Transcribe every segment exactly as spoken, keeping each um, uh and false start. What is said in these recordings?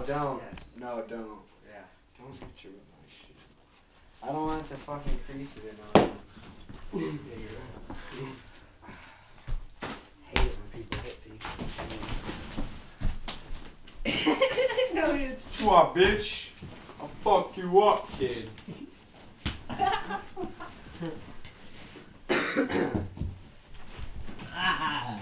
don't. Yes. No, don't. Yeah. Don't hit you with my shit. I don't want to fucking crease it in on Yeah, you're right. I hate it when people hit people. No, it's what, bitch? I'll fuck you up, kid. Ah.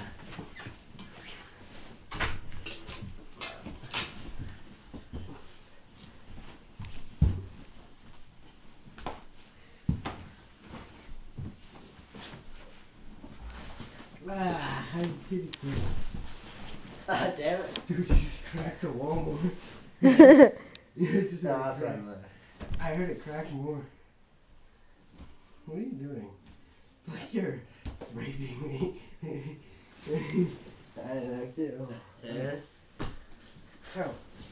Ah, I'm pretty cool. Ah, damn it. Dude, you just cracked the wall more. Yeah, just no, I'll try another. I heard it crack more. What are you doing? Like you're raping me. I like it. Oh. Yeah? How?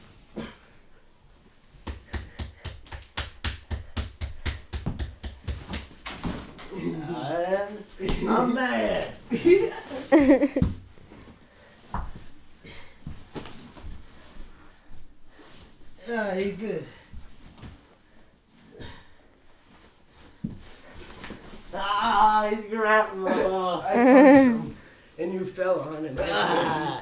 I'm, I'm mad. Yeah, he's good. Ah, he's grabbing my ball. I punched him, and you fell on him. Ah.